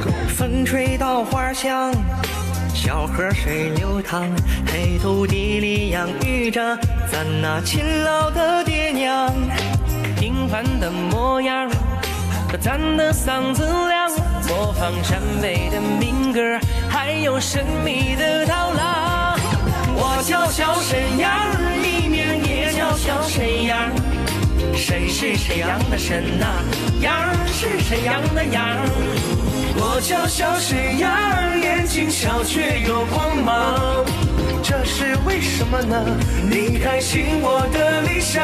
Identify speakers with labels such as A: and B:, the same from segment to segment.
A: 风吹稻花香，小河水流淌，黑土地里养育着咱那勤劳的爹娘。
B: 平凡的模样和咱的嗓子亮，模仿陕北的民歌，还有神秘的刀郎。我叫小沈阳，艺名也叫小沈阳。沈是沈阳的沈呐，阳是沈阳的阳。我叫小沈阳，眼睛小却有光芒，这是为什么呢？你开心我的理想。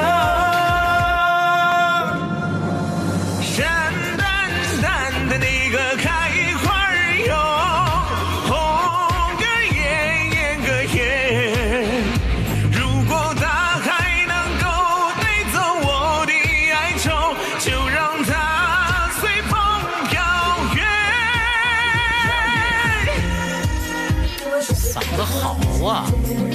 B: 山淡淡的那个开花哟，红个艳艳个艳。如果大海能够带走我的哀愁，就让它随风飘远。嗓子好啊！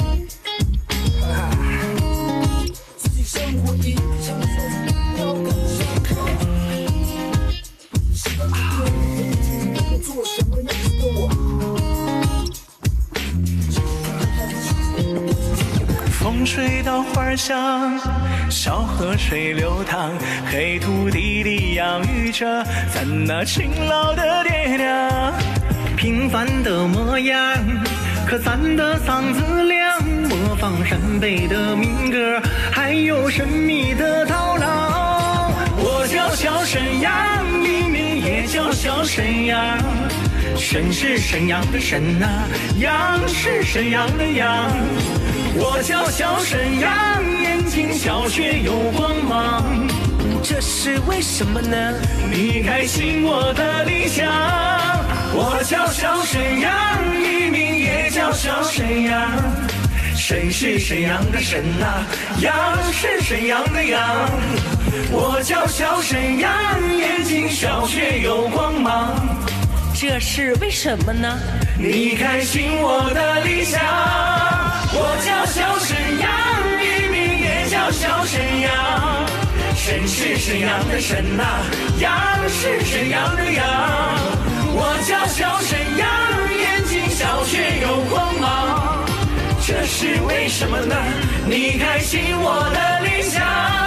B: 风吹稻花香，小河水流淌，黑土地里养育着咱那勤劳的爹娘。
A: 平凡的模样，可咱的嗓子亮，模仿陕北的民歌，还有神秘的刀郎。
B: 我叫小沈阳，艺名也叫小沈阳。沈是沈阳的沈呐，阳是沈阳的阳。我叫小沈阳，眼睛小却有光芒，这是为什么呢？你开心我的理想。我叫小沈阳，艺名也叫小沈阳。沈是沈阳的沈呐，阳是沈阳的阳。我叫小沈阳，眼睛小却有光芒，这是为什么呢？你开心我的理想。我叫小沈阳，艺名也叫小沈阳。沈是沈阳的沈呐，阳是沈阳的阳。我叫小沈阳，眼睛小却有光芒，这是为什么呢？你开心我的理想。